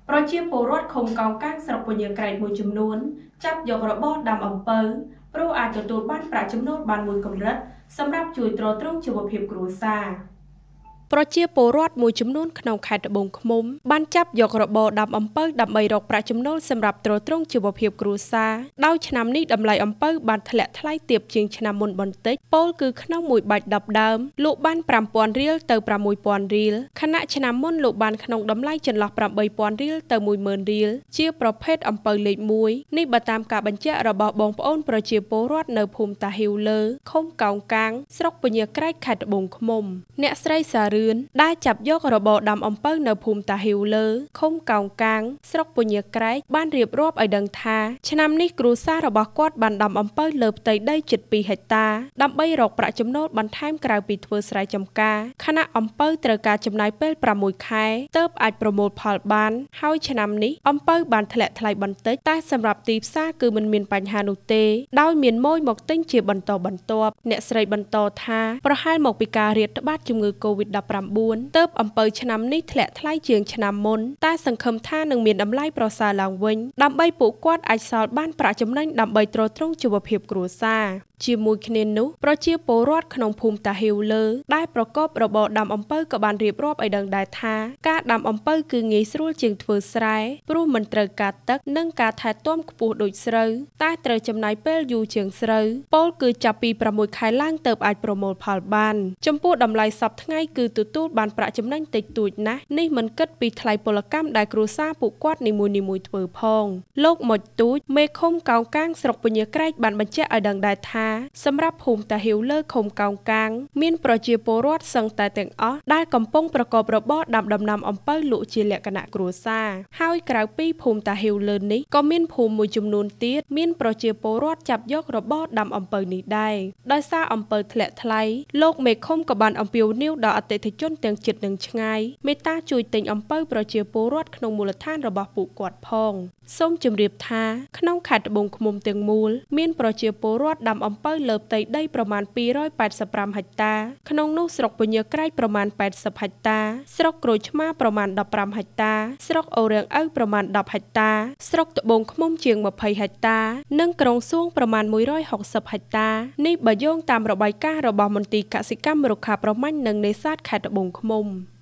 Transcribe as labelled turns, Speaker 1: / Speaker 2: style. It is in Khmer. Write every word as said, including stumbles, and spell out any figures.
Speaker 1: ប្រជាពលរដ្ឋឃុំកោងកាងស្រុកពញាក្រែកមួយចំនួនចាប់យករបរដាំអំពៅព្រោះអាចទទួលបានប្រាក់ចំណូលបានមួយកម្រិតសម្រាប់ជួយទ្រទ្រង់ជីវភាពគ្រួសារប្រជាពលរដ្ឋមួយចំនួនក្នុងខេត្តត្បូងឃ្មុំបានចាប់យករបរដាំអំពៅដើម្បីរកប្រាក់ចំណូលសម្រាប់ទ្រទ្រង់ជីវភាពគ្រួសារដោយឆ្នាំនេះតម្លៃអំពៅបានធ្លាក់ថ្លៃទាបជាងឆ្នាំមុនបន្តិចពោលគឺក្នុងមួយបាច់ដប់ដើមលក់បានប្រាំពាន់រៀលទៅប្រាំមួយពាន់រៀលខណៈឆ្នាំមុនលក់បានក្នុងតម្លៃចន្លោះប្រាំបីពាន់រៀលទៅមួយម៉ឺនរៀលជាប្រភេទអំពៅលេខមួយនេះបើតាមការបញ្ជាក់របស់បងប្អូនប្រជាពលរដ្ឋនៅភូមិតាហ៊ីវលើឃុំកោងកាងស្រុកពញាក្រែកខេត្តត្បូងឃ្មុំអ្នកស្រីសាដែលចាប់យករបរដាំអំពៅនៅភូមិតាហ៊ីវលើឃុំកោងកាងស្រុកពញាក្រែកបានរៀបរាប់ឲ្យដឹងថាឆ្នាំនេះគ្រួសាររបស់គាត់បានដាំអំពៅលើផ្ទៃដីជិតពីរហិកតាដើម្បីរកប្រាក់ចំណូលបន្ថែមក្រៅពីធ្វើស្រែចម្ការខណៈអំពៅត្រូវការចំណាយពេលប្រាំមួយខែទើបអាចប្រមូលផលបានហើយឆ្នាំនេះអំពៅបានធ្លាក់ថ្លៃបន្តិចតែសម្រាប់ទីផ្សារគឺមិនមានបញ្ហានោះទេដោយមានម៉ូយមកទិញជាបន្តបន្ទាប់អ្នកស្រីបន្តថាប្រហែលមកពីការរាតត្បាតជំងឺ កូវីដ ដប់ប្រាំបួនទើបអំពៅឆ្នាំនេះធ្លាក់ថ្លៃជាងឆ្នាំមុនតែសង្ឃឹមថានឹងមានតម្លៃប្រសើរឡើងវិញដើម្បីពួកគាត់អាចសល់បានប្រាក់ចំណេញដើម្បីទ្រទ្រង់ជីវភាពគ្រួសារជាមួយគ្នានោះប្រជាពលរដ្ឋក្នុងភូមិតាហ៊ីវលើដែលប្រកបរបរដាំអំពៅក៏បានរៀបរាប់ឲ្យដឹងដែរថាការដាំអំពៅគឺងាយស្រួលជាងធ្វើស្រែព្រោះមិនត្រូវការទឹកនិងការថែទាំខ្ពស់ដូចស្រូវតែត្រូវចំណាយពេលយូរជាងស្រូវពោលគឺចាប់ពីប្រាំមួយខែឡើងទើបអាចប្រមូលផលបានចំពោះតម្លៃសពថ្ងៃគឺទទួលបានប្រាក់ចំណេញតិចតួចណាស់នេះមិនគិតពីថ្លៃពលកម្មដែលគ្រួសារពួកគាត់នីមួយៗធ្វើផងលោកមុចទូចមេឃុំកោងកាងស្រុកពញាក្រែកបានបញ្ជាក់ឲ្យដឹងដែរថាសម្រាប់ភូមិតាហ៊ីវលើឃុំកោងកាងមានប្រជាពលរដ្ឋសឹងតែទាំងអស់ដែលកំពុងប្រកបរបរដាំដំណាំអំពៅលក់ជាលក្ខណៈគ្រួសារហើយក្រៅពីភូមិតាហ៊ីវលើនេះក៏មានភូមិមួយចំនួនទៀតមានប្រជាពលរដ្ឋចាប់យករបរដាំអំពៅនេះដែរដោយសារអំពៅធ្លាក់ថ្លៃលោកមេឃុំក៏បានអំពាវនាវដល់អតិថិជនទាំងជិតនិងឆ្ងាយមេត្តាជួយទិញអំពៅប្រជាពលរដ្ឋក្នុងមូលដ្ឋានរបស់ពួកគាត់ផងសូមជម្រាបថាក្នុងខេត្តត្បូងឃ្មុំទាំងមូលមានប្រជាពលរដ្ឋដាំអំពៅលើផ្ទៃដីប្រមាណពីររយប៉ែតសិបប្រាំហិកតាក្នុងនោះស្រុកពញាក្រែកប្រមាណប៉ែតសិបហិកតាស្រុកក្រូចឆ្មាប្រមាណដប់ប្រាំហិកតាស្រុកអូររាំងឪប្រមាណដប់ហិកតាស្រុកត្បូងឃ្មុំជាងម្ភៃហិកតានិងក្រុងសួងប្រមាណមួយរយហកសិបហិកតានេះបើយោងតាមរបាយការណ៍របស់មន្ទីរកសិកម្មរុក្ខាប្រមាញ់និងនេសាទខេត្តត្បូងឃ្មុំ